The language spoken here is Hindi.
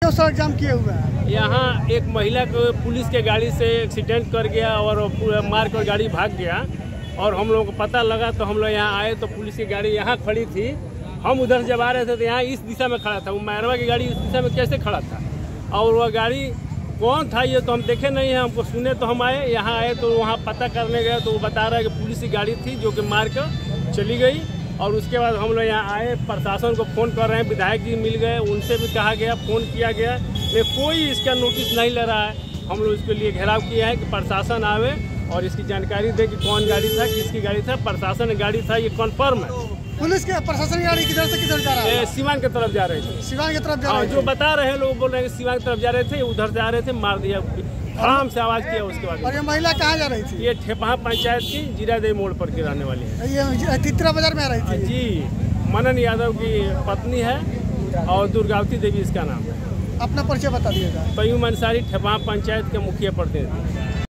क्यों सड़क जाम किए हुए हैं? यहाँ एक महिला को पुलिस के गाड़ी से एक्सीडेंट कर गया और मार कर गाड़ी भाग गया और हम लोगों को पता लगा तो हम लोग यहाँ आए तो पुलिस की गाड़ी यहाँ खड़ी थी। हम उधर जब आ रहे थे तो यहाँ इस दिशा में खड़ा था, वो मैरवा की गाड़ी इस दिशा में कैसे खड़ा था और वह गाड़ी कौन था ये तो हम देखे नहीं है, हमको सुने तो हम आए। यहाँ आए तो वहाँ पता करने गए तो वो बता रहा है कि पुलिस की गाड़ी थी जो कि मार कर चली गई। और उसके बाद हम लोग यहाँ आए, प्रशासन को फ़ोन कर रहे हैं, विधायक जी मिल गए, उनसे भी कहा गया, फ़ोन किया गया, लेकिन कोई इसका नोटिस नहीं ले रहा है। हम लोग इसके लिए घेराव किया है कि प्रशासन आवे और इसकी जानकारी दे कि कौन गाड़ी था, किसकी गाड़ी था। प्रशासन गाड़ी था ये कन्फर्म है। पुलिस के प्रशासन की गाड़ी किधर से किधर जा रहा है? सीवान की तरफ जा रहे थे। सीवान की तरफ जा रहे थे? जो बता रहे हैं लोग बोल रहे हैं कि सीवान की तरफ जा रहे थे, उधर से आ रहे थे, मार दिया, आराम से आवाज़ किया उसके बाद। और ये महिला कहाँ जा रही थी? ये ठेपहा पंचायत की जीरादेवी मोड़ पर की रहने वाली है। ये तितरा बाजार में आ रही थी? जी, मनन यादव की पत्नी है और दुर्गावती देवी इसका नाम है। अपना परिचय बता दिएगा। पयूम अंसारी ठेपहा पंचायत के मुखिया प्रतिनिधि।